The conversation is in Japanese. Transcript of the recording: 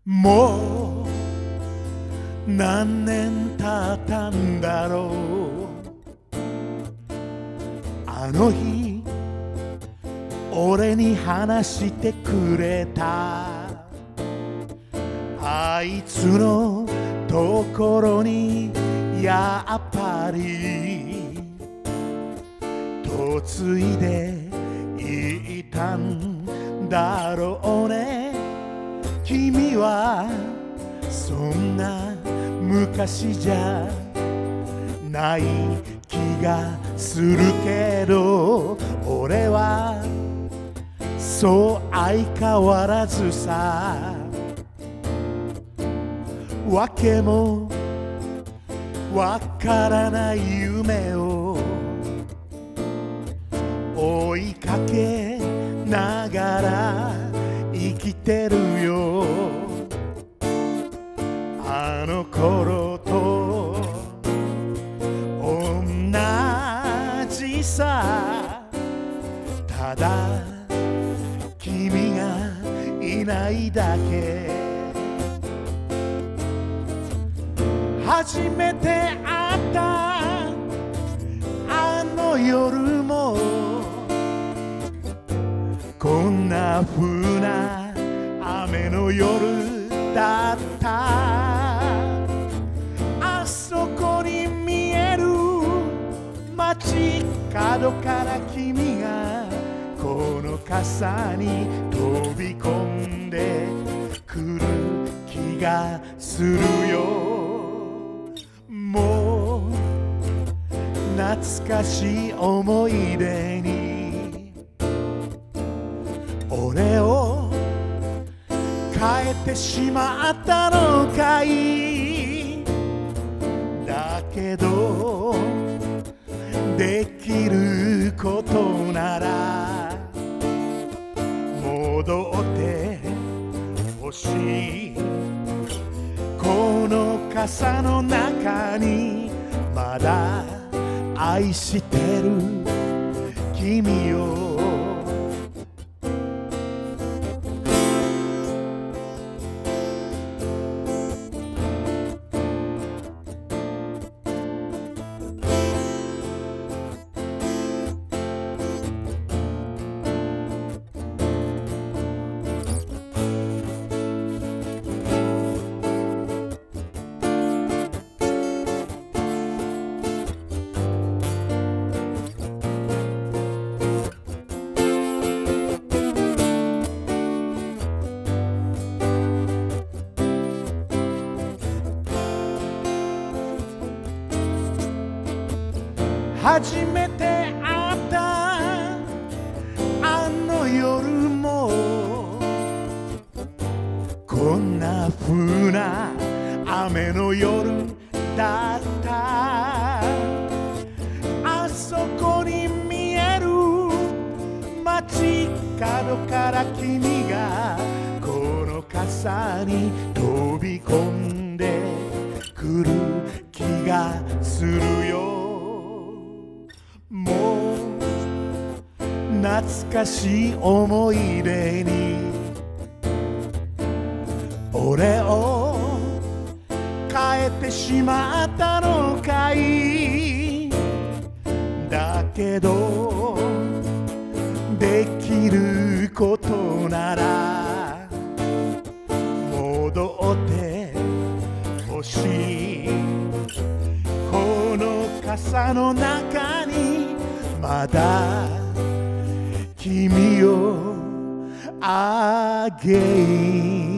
もう何年経ったんだろう。あの日俺に話してくれたあいつのところにやっぱり嫁いでいたんだろうね。君はそんな昔じゃない気がするけど、俺はそう相変わらずさ。わけもわからない夢を追いかけながら生きてるよ。あの頃と同じさ。ただ君がいないだけ。初めて会ったあの夜もこんな風な雨の夜だった。あそこに見える街角から君がこの傘に飛び込んでくる気がするよ。もう懐かしい思い出に俺を変えてしまったのかい。だけどできることなら戻ってほしい。この傘の中にまだ愛してる君よ。初めて会ったあの夜もこんな風な雨の夜だった。あそこに見える街角から君がこの傘に飛び込んでくる気がするよ。もう懐かしい思い出に俺を変えてしまったのかい。だけどできることなら戻ってほしい。この傘の中にまだ君をあげ